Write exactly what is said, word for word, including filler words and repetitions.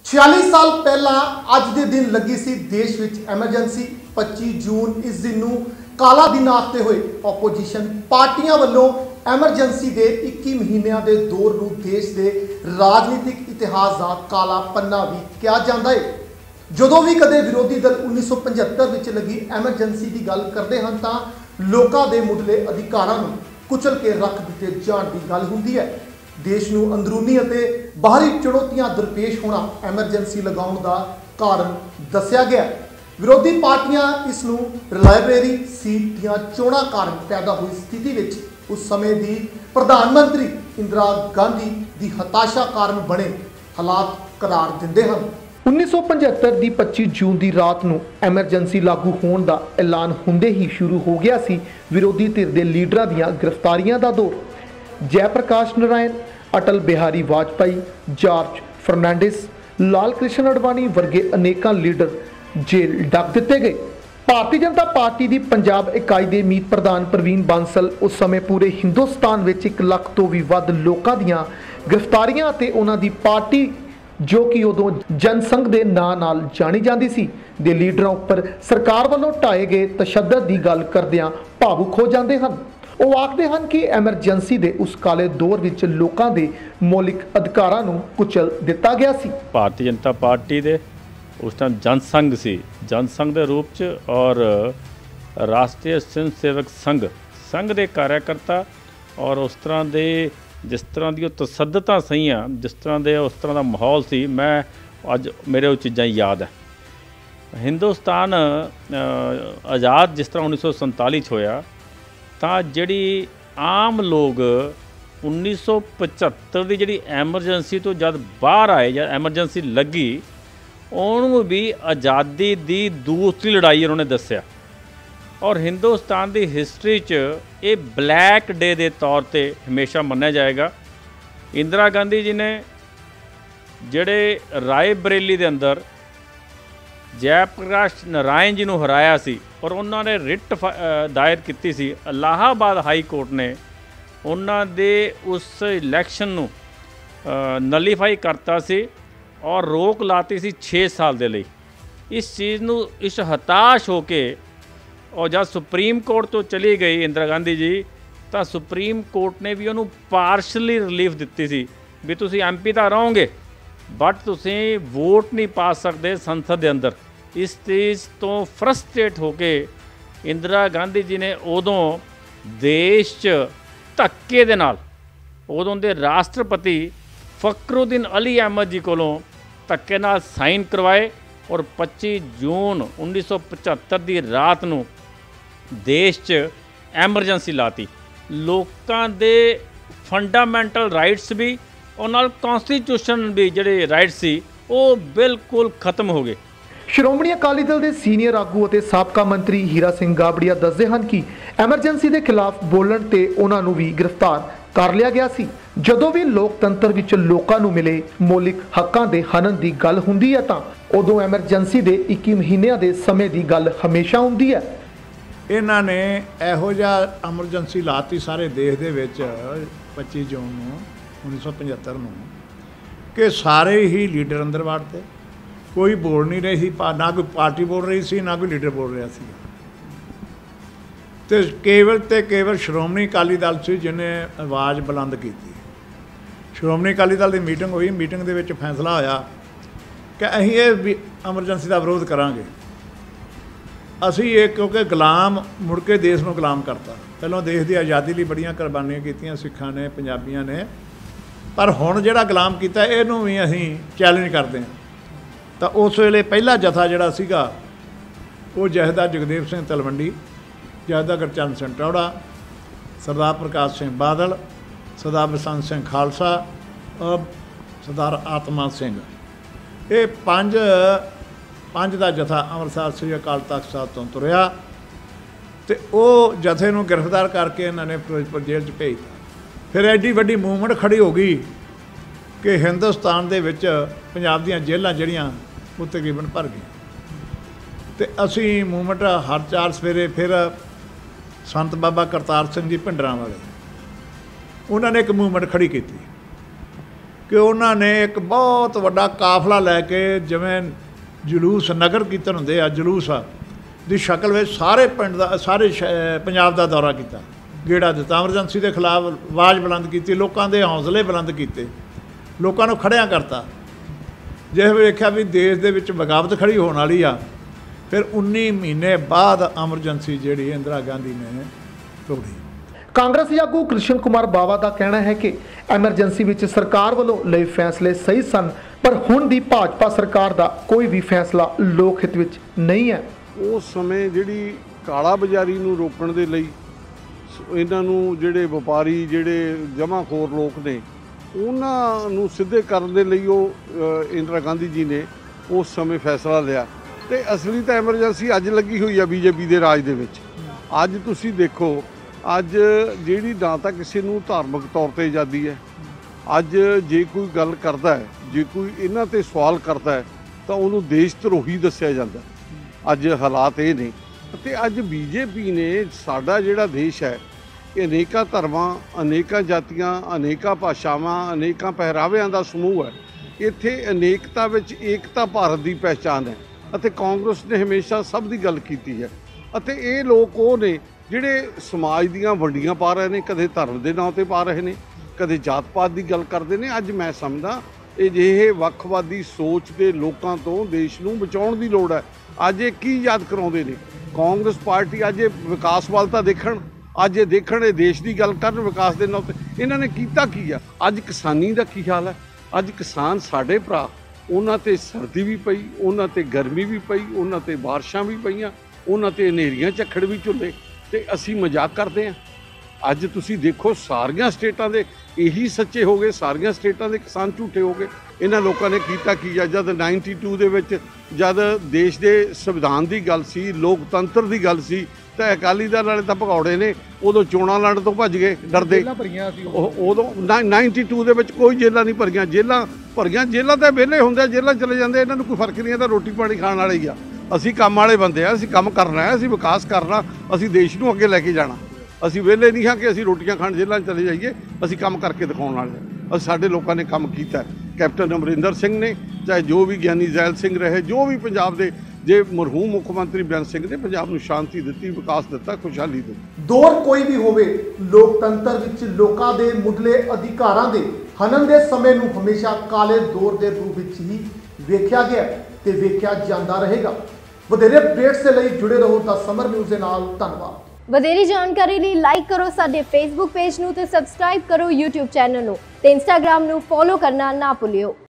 छियाली साल पहला अज के दिन लगी सी देश विच एमरजेंसी। पच्ची जून इस दिन नूं काला दिन आखते हुए ओपोजिशन पार्टियां वल्लों एमरजेंसी के इक्की महीनों के दौर नूं देश के राजनीतिक इतिहास का काला पन्ना भी कहा जाता है। जदों भी कदे विरोधी दल उन्नीस सौ पचहत्तर विच लगी एमरजेंसी की गल करते हैं तो लोगों के मुढ़ले अधिकारां नूं कुचल के रख दिते जाण की गल हुंदी है। देश नूं अंदरूनी अते बाहरी चुनौतियां दरपेश होना एमरजेंसी लगाउण दा कारण दस्सिया गया। विरोधी पार्टियां इस नूं रिलायबरी सीट दीआं चोणां कारण पैदा हुई स्थिति विच उस समय दी प्रधानमंत्री इंदिरा गांधी दी हताशा कारण बने हालात करार दिंदे हन। उन्नीस सौ पचहत्तर की पच्ची जून की रात को एमरजेंसी लागू होने का ऐलान होंदे ही शुरू हो गया सी विरोधी धिर के लीडरां दीआं गिरफ्तारियां का दौर। जयप्रकाश नारायण, अटल बिहारी वाजपेयी, जॉर्ज फर्नांडिस, लाल कृष्ण अडवाणी वर्गे अनेकों लीडर जेल डक दिते गए। भारतीय जनता पार्टी की पंजाब इकाई के मीत प्रधान प्रवीण बांसल उस समय पूरे हिंदुस्तान में एक लाख तो भी वध लोगों दीआं गिरफ्तारियां ते उन्हां दी पार्टी जो कि उदों जनसंघ के नां नाल जानी जाती सी दे लीडरां उपर सरकार वालों ढाए गए तशद्दद की गल करदिआं भावुक हो जाते हैं। वो आखते हैं कि एमरजेंसी के उस काले दौर विच लोगों के मौलिक अधिकारां नूं कुचल दिता गया सी। भारतीय जनता पार्टी दे उस टाइम जनसंघ सी, जनसंघ के रूप च और राष्ट्रीय स्वयं सेवक संघ संघ के कार्यकर्ता और उस तरह के जिस तरह की तसद्दतां सहीआं, जिस तरह के उस तरह का माहौल सी, मैं अज मेरे वो चीज़ां याद है। हिंदुस्तान आज़ाद जिस तरह उन्नीस सौ संताली होया ਤਾਂ ਜਿਹੜੀ आम लोग उन्नीस सौ पचहत्तर की जी एमरजेंसी तो जब बाहर आए या एमरजेंसी लगी उन्होंने भी आज़ादी की दूसरी लड़ाई उन्होंने दस्या और हिंदुस्तान की हिस्टरी च ये ब्लैक डे के तौर पर हमेशा मन्या जाएगा। इंदिरा गांधी जी ने जड़े राय बरेली के अंदर जयप्रकाश नारायण जी को हराया सी और उन्होंने रिट दायर की सी। इलाहाबाद हाई कोर्ट ने उन्होंने उस इलैक्शन नूं नलीफाई करता सी और रोक लाती सी छे साल के लिए। इस चीज़ नूं इस हताश होके और जब सुप्रीम कोर्ट तो चली गई इंदिरा गांधी जी तो सुप्रीम कोर्ट ने भी उन्होंने पार्शली रिलीफ दी सी भी तुसीं एम पी तो रहोगे बट तुसीं वोट नहीं पा सकते संसद के अंदर। इस चीज़ तो फ्रस्ट्रेट होके इंदिरा गांधी जी ने उदों देश च धक्के दे नाल उदों दे राष्ट्रपति फखरुद्दीन अली अहमद जी कोलों धक्के नाल साइन करवाए और पच्ची जून उन्नीस सौ पचहत्तर की रात नूं देश च एमरजेंसी लाती। लोकां दे फंडामेंटल राइट्स भी और नाल कॉन्स्टिट्यूशन भी जिहड़े राइट्स सी वो बिल्कुल खत्म हो गए। श्रोमणी अकाली दल के सीनियर आगू और साबका मंत्री हीरा सिंह गाबड़िया दसदे हैं कि एमरजेंसी के खिलाफ बोलण ते उन्हां नूं भी गिरफ्तार कर लिया गया सी। जदों भी लोकतंत्र विच लोकां नूं मिले मौलिक हक्कां दे हनन की गल हुंदी है तां उदों एमरजेंसी के इक्की महीनों के समय की गल हमेशा हुंदी है। इन्हां ने इहो जिहा एमरजेंसी लाती सारे देश दे विच पच्ची जून नूं उन्नीस सौ पचहत्तर नूं कि सारे ही लीडर अंदर वड़ते, कोई बोल नहीं रही सी, ना कोई पार्टी बोल रही सी ना कोई लीडर बोल रहा सी। तो केवल तो केवल श्रोमणी अकाली दल से जिन्हें आवाज़ बुलंद की। श्रोमणी अकाली दल की मीटिंग हुई, मीटिंग के विच फैसला होया कि असीं ये एमरजेंसी का विरोध करांगे। असी ये क्योंकि गुलाम मुड़ के देश में गुलाम करता। पहलों देश की आज़ादी लिए बड़ियां कुर्बानियां कीतियां सिखां ने, पंजाबियां ने, पर हुण जिहड़ा गुलाम कीता इहनूं भी असीं चैलेंज करते हैं। तो उस वेले पहला जथा जिहड़ा सीगा वो जहदा जगदेव सिंह तलवंडी, जहदा गुरचरण सिंह टौड़ा, सरदार प्रकाश सिंह बादल, सरदार बसंत सिंह खालसा और सरदार आत्मा सिंह, ये पंज पंज का जथा अमृतसर श्री अकाल तख्त साहब तो तुरया तो वो जथे नूं गिरफ्तार करके इन्होंने फिरोजपुर जेल च भेजता। फिर एडी वड्डी मूवमेंट खड़ी हो गई कि हिंदुस्तान दे विच पंजाब दीयां जेलां जिहड़ियां वो तकरीबन भर गई। तो असी मूवमेंट हर चार सवेरे फिर संत बाबा करतार सिंह जी भिंडरां वाले उन्होंने एक मूवमेंट खड़ी की कि उन्होंने एक बहुत वड्डा काफला लैके जिवें जलूस नगर कीर्तन होंदे आ जलूस आ दी शक्ल में सारे पिंड दा सारे पंजाब का दौरा किया, गेड़ा दिता, एमरजेंसी के खिलाफ आवाज़ बुलंद की, लोगों के हौसले बुलंद किए, लोगों को खड़िया करता। जिस वेख्या भी देश दे विच बगावत खड़ी होने वाली आ, फिर उन्नी महीने बाद एमरजेंसी जिहड़ी इंदिरा गांधी ने तोड़ी। कांग्रेसी आगू कृष्ण कुमार बावा का कहना है कि एमरजेंसी विच सरकार वालों लए फैसले सही सन, पर हुण दी भाजपा सरकार का कोई भी फैसला लोक हित विच नहीं है। उस समय जिहड़ी काला बाजारी नूं रोकण दे लई इन्हां नूं जिहड़े वपारी जिहड़े जमाखोर लोक ने उन्हां नूं सिद्धे करन दे लई ओह इंदिरा गांधी जी ने उस समय फैसला लिया। ते असली तो एमरजेंसी अज लगी हुई है बीजेपी के राज दे विच। अज तुसीं देखो अज जिहड़ी ना तां किसी नूं धार्मिक तौर पर आज़ादी है, अज जे कोई गल करदा है, जे कोई इन्हां ते सवाल करता है तो उन्होंने देश धरोही दस्सिया जाता है। अज हालात ये ने ते अज बीजेपी ने साडा जिहड़ा देश है अनेका धर्मां अनेका जातियां अनेका भाषावां अनेका पहराविਆਂ ਦਾ समूह है। इत्थे अनेकता विच एकता भारत की पहचान है ਅਤੇ कांग्रेस ने हमेशा सब की गल की है। ਅਤੇ ਇਹ ਲੋਕ ਉਹ ਨੇ ਜਿਹੜੇ समाज ਦੀਆਂ ਵੰਡੀਆਂ ਪਾ ਰਹੇ ਨੇ, ਕਦੇ ਧਰਮ ਦੇ ਨਾਂ ਤੇ ਪਾ ਰਹੇ ਨੇ, ਕਦੇ ਜਾਤ ਪਾਤ ਦੀ ਗੱਲ ਕਰਦੇ ਨੇ। ਅੱਜ ਮੈਂ ਸਮਝਦਾ ਇਹ ਜਿਹੇ ਵੱਖਵਾਦੀ ਸੋਚ ਦੇ ਲੋਕਾਂ ਤੋਂ ਦੇਸ਼ ਨੂੰ ਬਚਾਉਣ ਦੀ ਲੋੜ ਹੈ। ਅੱਜ ਇਹ ਕੀ ਯਾਦ ਕਰਾਉਂਦੇ ਨੇ ਕਾਂਗਰਸ ਪਾਰਟੀ, ਅੱਜ ਇਹ ਵਿਕਾਸ ਵੱਲ ਤਾਂ ਦੇਖਣ, ਅੱਜ ਇਹ ਦੇਖਣ, ਇਹ ਦੇਸ਼ ਦੀ ਗੱਲ ਕਰਨ ਵਿਕਾਸ ਦੇ ਨਾਂ ਤੇ। ਇਹਨਾਂ ਨੇ ਕੀਤਾ ਕੀ ਆ? ਅੱਜ ਕਿਸਾਨੀ ਦਾ ਕੀ ਹਾਲ ਹੈ? ਅੱਜ ਕਿਸਾਨ ਸਾਡੇ ਭਰਾ, ਉਹਨਾਂ ਤੇ ਸਰਦੀ ਵੀ ਪਈ, ਉਹਨਾਂ ਤੇ ਗਰਮੀ ਵੀ ਪਈ, ਉਹਨਾਂ ਤੇ ਬਾਰਿਸ਼ਾਂ ਵੀ ਪਈਆਂ, ਉਹਨਾਂ ਤੇ ਹਨੇਰੀਆਂ ਝੱਖੜ ਵੀ ਝੁੱਲੇ, ਤੇ ਅਸੀਂ ਮਜ਼ਾਕ ਕਰਦੇ ਹਾਂ। ਅੱਜ ਤੁਸੀਂ ਦੇਖੋ ਸਾਰੀਆਂ ਸਟੇਟਾਂ ਦੇ ਇਹੀ ਸੱਚੇ ਹੋ ਗਏ, ਸਾਰੀਆਂ ਸਟੇਟਾਂ ਦੇ ਕਿਸਾਨ ਝੂਠੇ ਹੋ ਗਏ। ਇਹਨਾਂ ਲੋਕਾਂ ਨੇ ਕੀਤਾ ਕੀ ਆ? ਜਦ ਨਾਈਨਟੀ ਟੂ ਦੇ ਵਿੱਚ ਜਦ ਦੇਸ਼ ਦੇ ਸੰਵਿਧਾਨ ਦੀ ਗੱਲ ਸੀ, ਲੋਕਤੰਤਰ ਦੀ ਗੱਲ ਸੀ, ਤਾਂ ਅਕਾਲੀ ਦਲ ਵਾਲੇ ਤਾਂ ਭਗੌੜੇ ਨੇ, ਉਦੋਂ ਚੋਣਾਂ ਲੜਨ ਤੋਂ ਭੱਜ ਗਏ ਡਰਦੇ। ਉਦੋਂ ਨਾਈਨਟੀ ਟੂ ਦੇ ਵਿੱਚ ਕੋਈ ਜੇਲਾਂ ਨਹੀਂ ਭਰੀਆਂ, ਜੇਲਾਂ ਭਰੀਆਂ ਜੇਲਾਂ ਤਾਂ ਵਿਹਲੇ ਹੁੰਦੇ, ਜੇਲਾਂ ਚਲੇ ਜਾਂਦੇ, ਇਹਨਾਂ ਨੂੰ ਕੋਈ ਫਰਕ ਨਹੀਂ ਹੈ, ਤਾਂ ਰੋਟੀ ਪਾਣੀ ਖਾਣ ਵਾਲੇ ਹੀ ਆ। ਅਸੀਂ ਕੰਮ ਵਾਲੇ ਬੰਦੇ ਆ, ਅਸੀਂ ਕੰਮ ਕਰਨਾ ਹੈ, ਅਸੀਂ ਵਿਕਾਸ ਕਰਨਾ, ਅਸੀਂ ਦੇਸ਼ ਨੂੰ ਅੱਗੇ ਲੈ ਕੇ ਜਾਣਾ। ਅਸੀਂ ਵਿਹਲੇ ਨਹੀਂ ਹਾਂ ਕਿ ਅਸੀਂ ਰੋਟੀਆਂ ਖਾਣ ਜੇਲਾਂ ਚਲੇ ਜਾਈਏ, ਅਸੀਂ ਕੰਮ ਕਰਕੇ ਦਿਖਾਉਣ ਵਾਲੇ ਹਾਂ। ਅਸੀਂ ਸਾਡੇ ਲੋਕਾਂ ਨੇ ਕੰਮ ਕੀਤਾ। ਕੈਪਟਨ ਅਮਰਿੰਦਰ ਸਿੰਘ ਨੇ, ਚਾਹੇ ਜੋ ਵੀ ਗਿਆਨੀ ਜ਼ੈਲ ਸਿੰਘ ਰਹੇ, ਜੋ ਵੀ ਪੰਜਾਬ ਦੇ, ਜੇ ਮਰਹੂਮ ਮੁੱਖ ਮੰਤਰੀ ਬੇਅੰਤ ਸਿੰਘ ਨੇ ਪੰਜਾਬ ਨੂੰ ਸ਼ਾਂਤੀ ਦਿੱਤੀ, ਵਿਕਾਸ ਦਿੱਤਾ, ਖੁਸ਼ਹਾਲੀ ਦਿੱਤੀ। ਦੌਰ ਕੋਈ ਵੀ ਹੋਵੇ, ਲੋਕਤੰਤਰ ਵਿੱਚ ਲੋਕਾਂ ਦੇ ਮੁੱਢਲੇ ਅਧਿਕਾਰਾਂ ਦੇ ਹਨਨ ਦੇ ਸਮੇਂ ਨੂੰ ਹਮੇਸ਼ਾ ਕਾਲੇ ਦੌਰ ਦੇ ਰੂਪ ਵਿੱਚ ਹੀ ਵੇਖਿਆ ਗਿਆ ਤੇ ਵੇਖਿਆ ਜਾਂਦਾ ਰਹੇਗਾ। ਵਧੇਰੇ ਅਪਡੇਟਸ ਦੇ ਲਈ ਜੁੜੇ ਰਹੋ ਦਾ ਸਮਰ ਨਿਊਜ਼ ਦੇ ਨਾਲ। ਧੰਨਵਾਦ। ਵਧੇਰੀ ਜਾਣਕਾਰੀ ਲਈ ਲਾਈਕ ਕਰੋ ਸਾਡੇ ਫੇਸਬੁੱਕ ਪੇਜ ਨੂੰ ਤੇ ਸਬਸਕ੍ਰਾਈਬ ਕਰੋ YouTube ਚੈਨਲ ਨੂੰ ਤੇ Instagram ਨੂੰ ਫੋਲੋ ਕਰਨਾ ਨਾ ਭੁੱਲਿਓ।